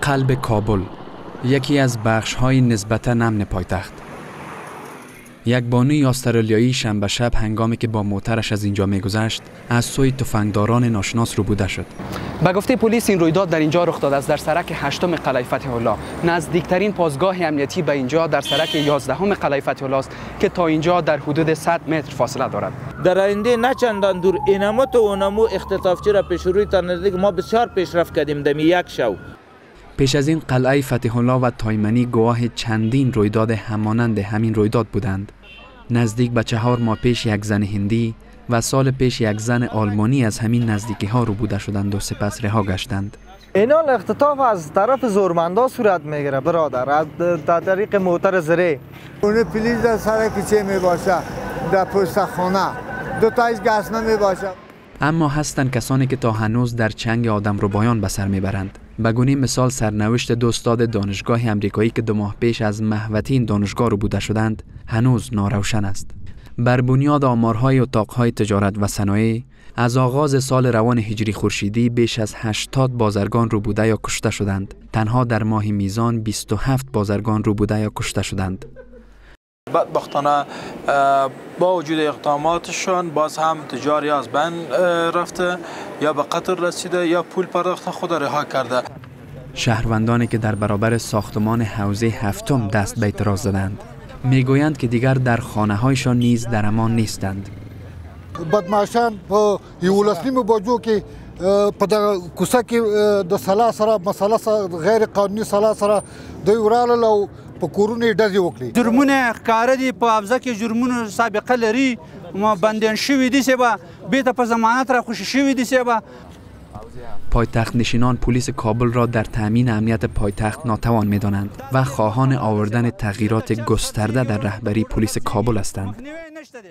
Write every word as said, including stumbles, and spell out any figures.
قلب کابل، یکی از بخش‌های نسبتاً امن پایتخت. یک بانوی استرالیایی شنبه شب هنگامی که با موترش از اینجا می‌گذشت، از سوی تفنگداران ناشناس روبوده شد. به گفته پلیس این رویداد در اینجا رخ داده است، در سرک هشتم قلعه فتح الله. نزدیکترین پاسگاه امنیتی به اینجا در سرک یازدهم قلعه فتح الله است که تا اینجا در حدود صد متر فاصله دارد. در آینده نه چندان دور اینمو تو اونمو اختطافچی را پیش روی تا نزدیک ما بسیار پیشرفت کردیم دمی یک شو. پیش از این قلعه فتح الله و تایمنی گواه چندین رویداد همانند همین رویداد بودند. نزدیک به چهار ماه پیش یک زن هندی و سال پیش یک زن آلمانی از همین نزدیکی ها روبوده شدند و سپس رها گشتند. اینال اختطاف از طرف زورمندا صورت میگیره برادر، از در طریق موتر زره. اون پلیس در سر کوچه می باشه، در پشت خانه دو تایش گس نمی باشه. اما هستند کسانی که تا هنوز در چنگ آدم ربایان به سر میبرند. به گونه مثال سرنوشت دو استاد دانشگاه امریکایی که دو ماه پیش از محوطه این دانشگاه روبوده شدند هنوز ناروشن است. بر بنیاد آمارهای اتاقهای تجارت و صنایع، از آغاز سال روان هجری خورشیدی بیش از هشتاد بازرگان روبوده یا کشته شدند. تنها در ماه میزان بیست و هفت بازرگان روبوده یا کشته شدند. بدبختانه با وجود اقداماتشان باز هم تجاری از بین رفته، یا به قتل رسیده یا پول پرداخت خود رها کرده. شهروندانی که در برابر ساختمان حوزه هفتم دست به اعتراض زدند میگویند که دیگر در خانه هایشان نیز در امان نیستند. بدمعشان په یولسنیمو بجو کې په دغه کوڅه کې د سلا سره مسله غیر قانوني سلا سره دوی وراله او په کورونو ډزې وکړي. جرمونه ښکاره دي، په حوزه کې جرمونه سابقه لري، ما بندیان شوي دي سبا بیرته په ضمانت را خوشي شوي دي سبا. پایتخت نشینان پلیس کابل را در تامین امنیت پایتخت ناتوان می‌دانند و خواهان آوردن تغییرات گسترده در رهبری پلیس کابل هستند.